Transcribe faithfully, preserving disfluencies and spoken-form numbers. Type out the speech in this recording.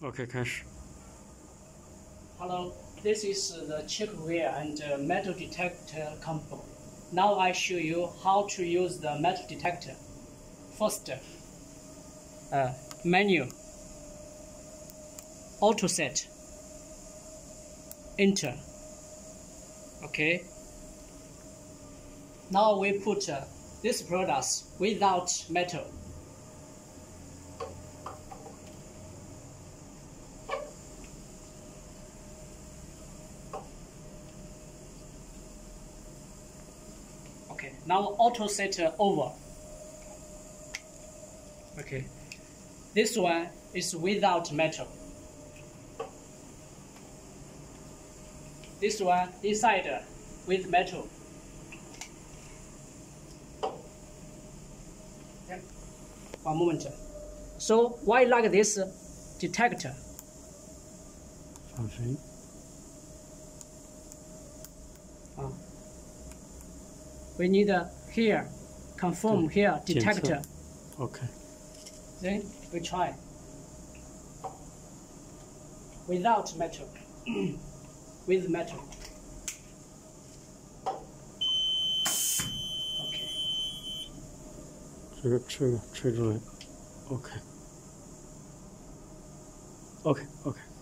OK， 开始。 Hello, this is the check wheel and uh, metal detector combo. Now I show you how to use the metal detector. First, uh, menu, auto set, enter. Okay. Now we put uh, these products without metal. Okay, now auto set uh, over. Okay, this one is without metal. This one inside uh, with metal. Okay. One moment. So why like this uh, detector? 放声音。 Uh, we need uh, here, confirm here detector. OK. Then we try. Without metal. With metal. OK. 这个这个吹出来 ，OK。OK OK。